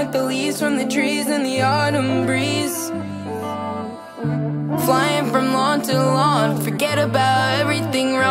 like the leaves from the trees in the autumn breeze. Flying from lawn to lawn, forget about everything wrong.